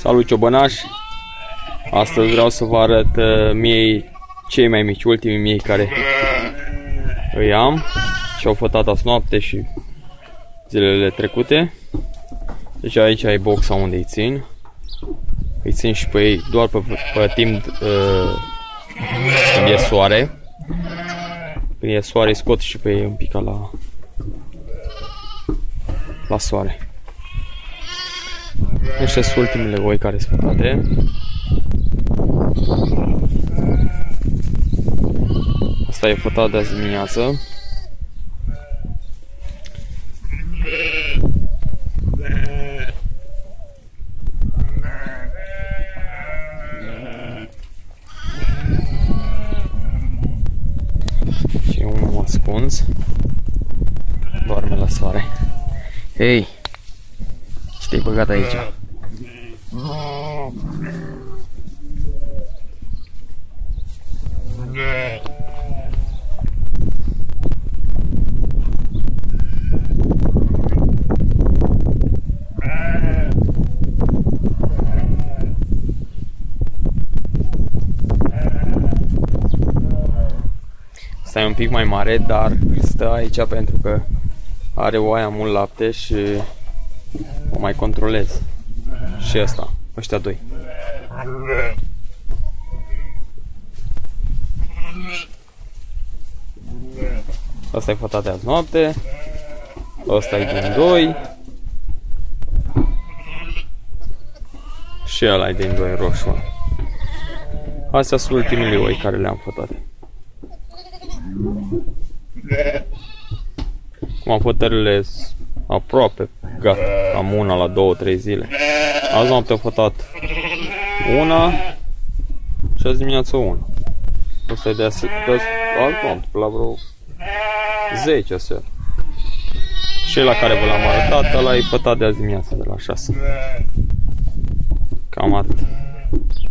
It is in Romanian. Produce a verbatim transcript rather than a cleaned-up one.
Salut ciobănași! Astăzi vreau să vă arăt uh, miei cei mai mici, ultimii miei care îi am și au fătat azi noapte și zilele trecute. Deci aici ai boxa unde îi țin. Îi țin și pe ei doar pe, pe timp uh, când e soare. Când e soare îi scot și pe ei un pic la, la soare. Ăștia sunt ultimele oi care sunt fătate. Asta e fătat de azi dimineață. Și unul ascuns. Doarme la soare. Hei! Ce te-ai băgat aici? Asta e un pic mai mare, dar stă aici pentru că are oaia mult lapte și o mai controlez. Și asta, ăștia doi. Asta e fătat de azi noapte. Asta e din doi. Și ăla e din doi roșu. Astea sunt ultimele oi care le-am fătate. Acum fătările aproape gata, am una la două trei zile. Azi noapte am fătat una și azi dimineață una. Asta e de azi noapte, la vreo zece seara. Și la care vă l-am arătat, ăla e fătat de azi dimineață, de la șase. Cam atât.